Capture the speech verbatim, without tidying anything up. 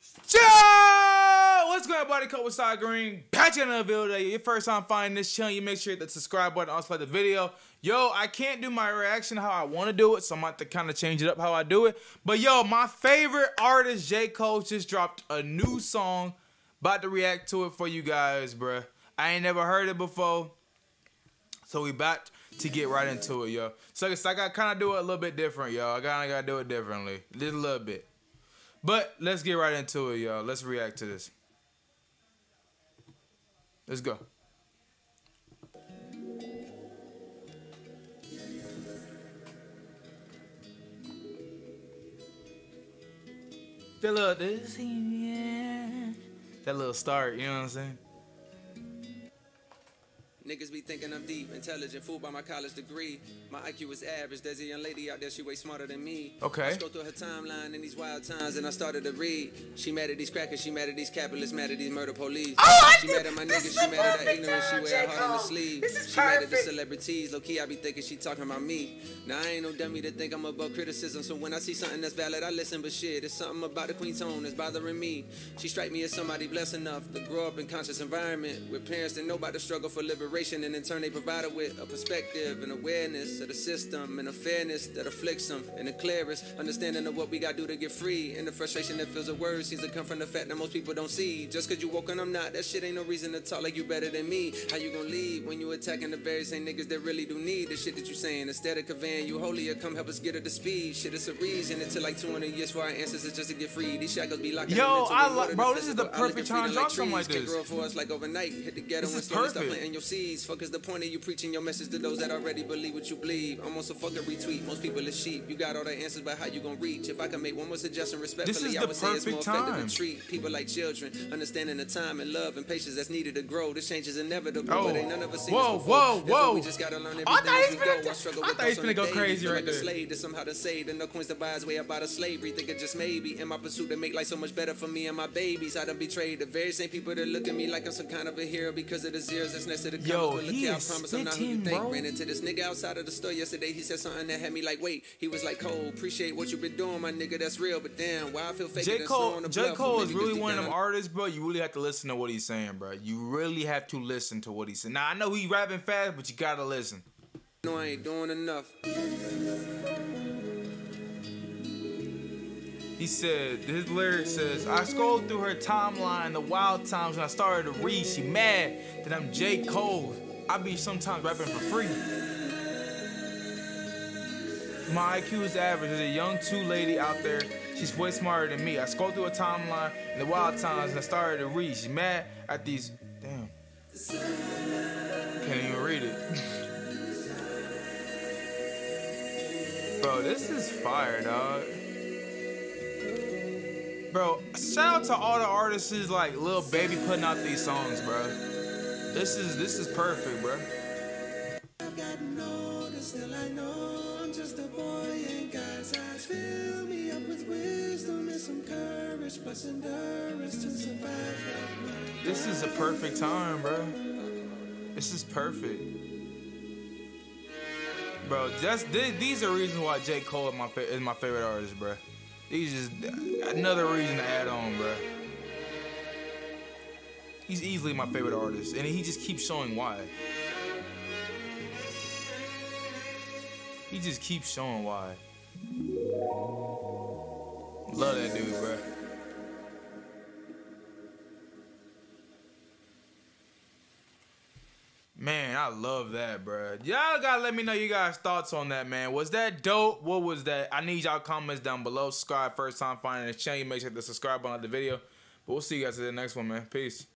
Yo! What's going on, buddy? Code with Side Green. Back in another video today. Your first time finding this channel, you make sure you hit the subscribe button. Also like the video. Yo, I can't do my reaction how I want to do it, so I'm going to have to kind of change it up how I do it. But yo, my favorite artist, J. Cole, just dropped a new song. About to react to it for you guys, bruh. I ain't never heard it before. So we about to get right into it, yo. So I gotta kind of do it a little bit different, yo. I kind of got to do it differently. Just a little bit. But let's get right into it, y'all. Let's react to this. Let's go. That little, this, yeah. That little start, you know what I'm saying? Niggas be thinking I'm deep, intelligent, fooled by my college degree. My I Q is average. There's a young lady out there, she way smarter than me. Okay. I go through her timeline in these wild times, and I started to read. She mad at these crackers, she mad at these capitalists, mad at these murder police. Oh, she mad at my niggas, she mad at that ignorance, she wear her heart on the sleeve. She mad at the celebrities, low key I be thinking she talking about me. Now I ain't no dummy to think I'm above criticism, so when I see something that's valid, I listen. But shit, it's something about the queen tone that's bothering me. She strike me as somebody blessed enough to grow up in conscious environment with parents that know about the struggle for liberation, and in turn they provide her with a perspective and awareness of the system and a fairness that afflicts them, and the clearest understanding of what we gotta do to get free, and the frustration that fills the words seems to come from the fact that most people don't see. Just cause you woke and I'm not, that shit ain't no reason to talk like you better than me. How you gonna leave when you attacking the very same niggas that really do need the shit that you saying? Instead of conveying you holier, come help us get her to speed. Shit, it's a reason. It took like two hundred years for our ancestors just to get free. These shackles be locking. Yo, I like, bro, this is the perfect time to drop something like this. Grow for us like overnight. Hit the ghetto and slowly start planting your seeds. Fuck is the point of you preaching your message to those that already believe what you believe? Almost a fucking retweet. Most people is sheep. You got all the answers, but how you gonna reach? If I can make one more suggestion respectfully, I would say it's more effective to treat people like children, understanding the time and love and patience that's needed to grow. This change is inevitable, oh. but ain't none of us seen whoa, this before. Whoa, whoa, we just gotta learn everything I thought as he's we go. gonna, I struggle I with thought he's gonna go day. crazy right like there. A slave to somehow to save, and no coins to buy his way up out of slavery. Thinking just maybe in my pursuit to make life so much better for me and my babies, I done betrayed the very same people that look at me like I'm some kind of a hero because of the zeros that's next to the commas. Yo, but look he here, I is promise I'm not who you spitting, think. bro. Ran into this nigga outside of the store yesterday. He said something that had me like, wait. He was like, Cole, appreciate what you been doing, my nigga. That's real, but damn, why I feel fake. J. Cole, J. Cole is really one of them artists, bro. You really have to listen to what he's saying, bro. You really have to listen to what he's saying. Now I know he's rapping fast, but you gotta listen. No, I ain't doing enough. He said, his lyric says, I scrolled through her timeline the wild times when I started to read. She mad that I'm J. Cole. I be sometimes rapping for free. My I Q is average. There's a young two lady out there. She's way smarter than me. I scrolled through her timeline in the wild times and I started to read. She's mad at these, damn. Can't even read it. Bro, this is fire, dog. Bro, shout out to all the artists like Lil Baby putting out these songs, bro. This is this is perfect, bro. I've gotten older, still I know I'm just a boy in God's eyes. Fill me up with wisdom and some courage, plus endurance to survive. This is a perfect time, bro. This is perfect. Bro, just th these are reasons why J. Cole is my, is my favorite artist, bro. These is another reason to add on, bro. He's easily my favorite artist, and he just keeps showing why. He just keeps showing why. Love that dude, bro. Man, I love that, bro. Y'all gotta let me know you guys' thoughts on that, man. Was that dope? What was that? I need y'all comments down below. Subscribe, first time finding this channel. Make sure to subscribe on the video. But we'll see you guys in the next one, man. Peace.